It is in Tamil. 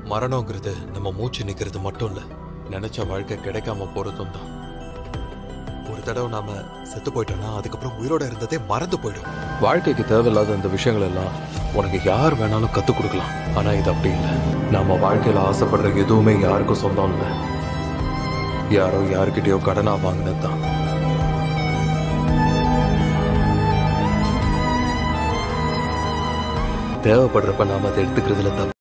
மரணங்கிறது நம்ம மூச்சு நிக்கிறது மட்டும் இல்ல, நினைச்ச வாழ்க்கை கிடைக்காம போறதும் தான். ஒரு தடவை நாம செத்து போயிட்டோம்னா அதுக்கப்புறம் உயிரோட இருந்ததே மறந்து போயிடும். வாழ்க்கைக்கு தேவையில்லாத இந்த விஷயங்கள் எல்லாம் உனக்கு யார் வேணாலும் கத்துக் கொடுக்கலாம். ஆனா இது அப்படி இல்லை. நாம வாழ்க்கையில ஆசைப்படுற எதுவுமே யாருக்கும் சொந்தம் இல்லை. யாரோ யாருக்கிட்டயோ கடனா வாங்கினது தான். தேவைப்படுறப்ப நாம அதை எடுத்துக்கிறதுல தப்பு.